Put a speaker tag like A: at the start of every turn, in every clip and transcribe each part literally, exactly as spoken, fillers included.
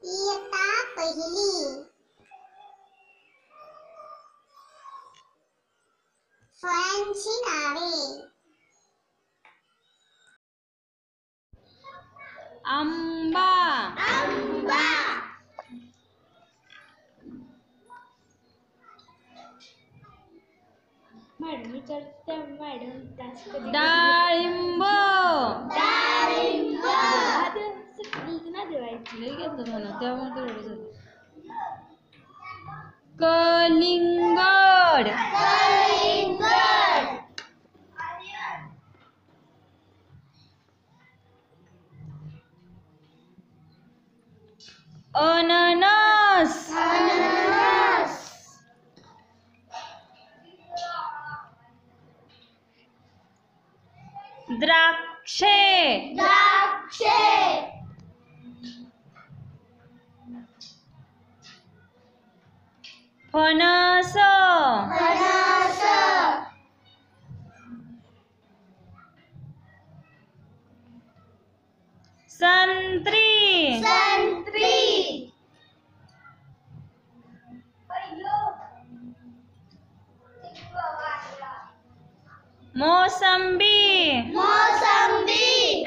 A: इयत्ता पहिली. फळांची नावे.
B: आंबा,
A: आंबा.
C: मॅडम विचारते मॅडम तास कधी
B: डाळिंब,
A: डाळिंब.
C: ना देवायची
B: लई घेतलं म्हणा त्यामुळे तेवढं झालं. कलिंगड,
A: कलिंगड.
B: अननस,
A: अननस.
B: द्राक्षे,
A: द्राक्षे.
B: फणस,
A: फणस.
B: संत्री,
A: संत्री.
B: मोसंबी,
A: मोसंबी.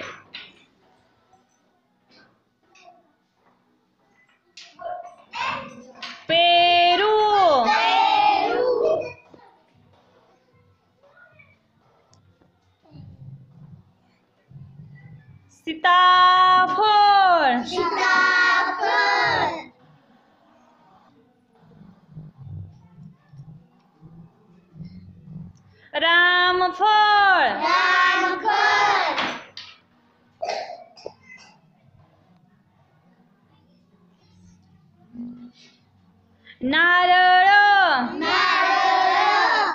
B: पेरू,
A: पेरू.
B: सीताफळ,
A: सीताफळ.
B: रामफळ,
A: रामफळ.
B: नारळ,
A: नारळ.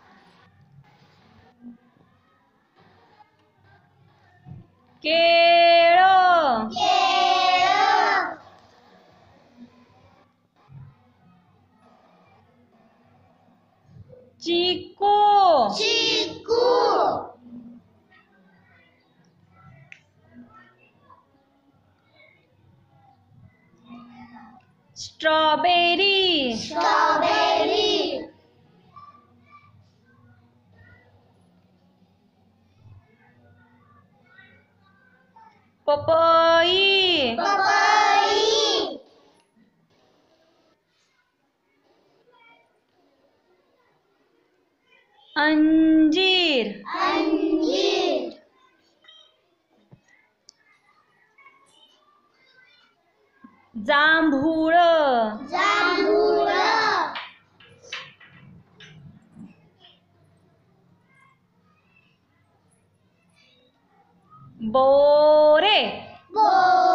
B: केळं,
A: केळं.
B: चिकू,
A: चिकू.
B: Strawberry,
A: strawberry.
B: पपई,
A: पपई.
B: अंजीर,
A: अंजीर.
B: जांभूळ,
A: जांभूळ.
B: बोरे,
A: बोरे.